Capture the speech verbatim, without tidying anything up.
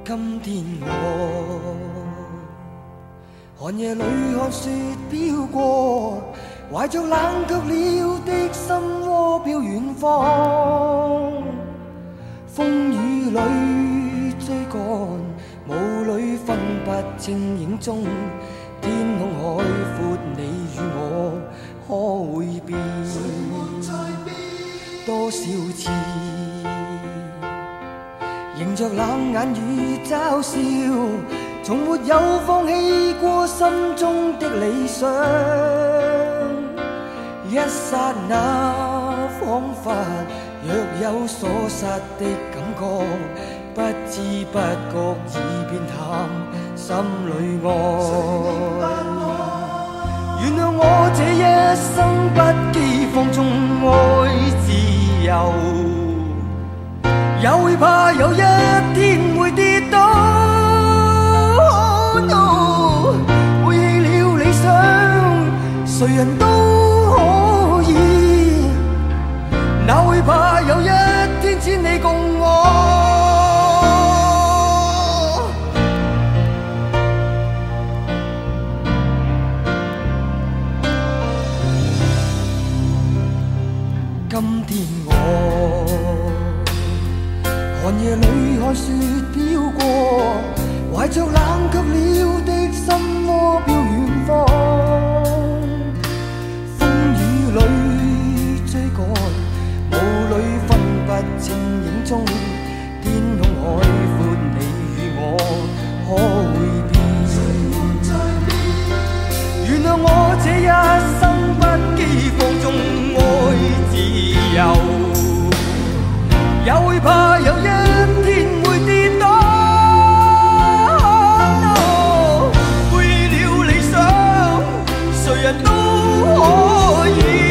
今天我寒夜里看雪飘过，怀着冷却了的心窝飘远方。风雨里追赶，雾里分不清影踪。天空海阔，你与我可会变？多少次迎着冷眼與嘲笑，從沒有放棄過心中的理想。一剎那彷彿若有所失的感覺，不知不覺已變淡心裏愛。原諒我這一生不羈放縱愛自由，也會怕有一天會跌倒。Oh no， 背棄了理想，誰人都可以，哪會怕有一天只你共我。今天我寒夜里看雪飄過，懷着冷卻了的心窩飄遠方。風雨裏追趕，霧裏分不清影蹤。天空海闊，你與我可會變？原諒我這一生不羈放縱愛自由，也會怕有一天會跌倒。No， 背了理想，誰人都可以。